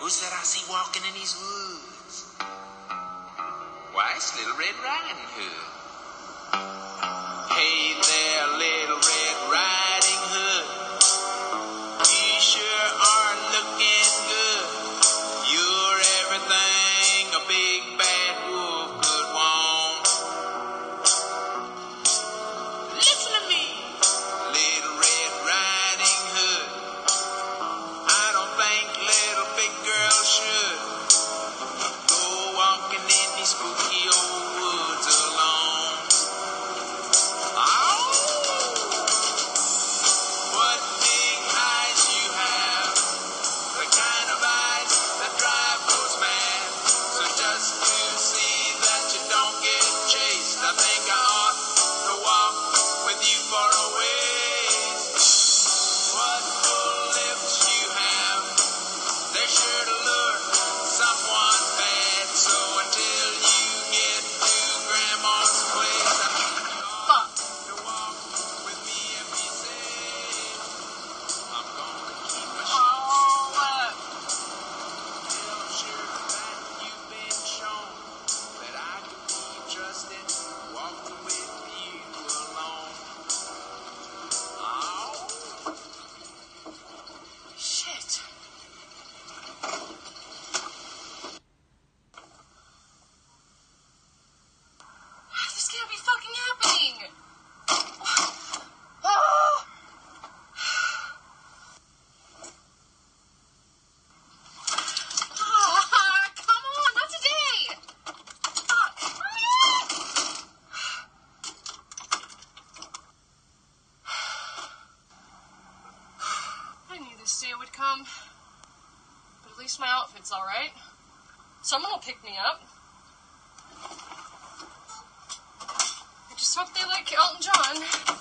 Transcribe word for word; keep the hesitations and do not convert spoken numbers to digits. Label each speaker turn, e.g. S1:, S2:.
S1: Who's that I see walking in these woods? Why, it's Little Red Riding Hood. Hey there, Little Red Riding Hood. You sure are looking good. You're everything a big bad wolf could want. Listen to me, Little Red Riding Hood. I don't think little big girls should go walking in these spooky old woods alone. Oh, what big eyes you have, the kind of eyes that drive those mad. So just to see that you don't get chased, I think I ought to walk with you for a ways. What full lips you have, they're sure to lure someone bad. So until you get to Grandma's place, I think you ought to walk with me and be safe. I'm gonna keep my sheets till I'm sure that you've been shown that I can be trusted walking with you alone. Oh.
S2: Shit. This can't be fucking happening. Oh. Ah, come on, not today. I knew this day would come. But at least my outfit's alright. Someone will pick me up. I just hope they like Elton John.